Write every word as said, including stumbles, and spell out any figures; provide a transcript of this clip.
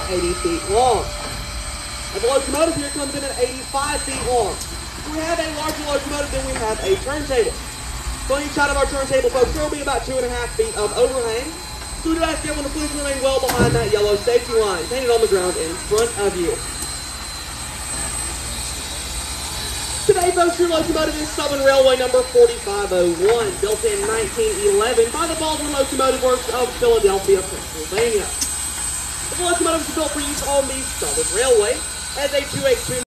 about eighty feet long. And the locomotive here comes in at eighty-five feet long. We have a larger locomotive than we have a turntable. So on each side of our turntable, folks, there will be about two and a half feet of overhang. So we do ask everyone to please remain well behind that yellow safety line painted on the ground in front of you. Today, folks, your locomotive is Southern Railway number forty-five oh one, built in nineteen eleven by the Baldwin Locomotive Works of Philadelphia, Pennsylvania. The locomotive is built for use on the Southern Railway as a two eighty-two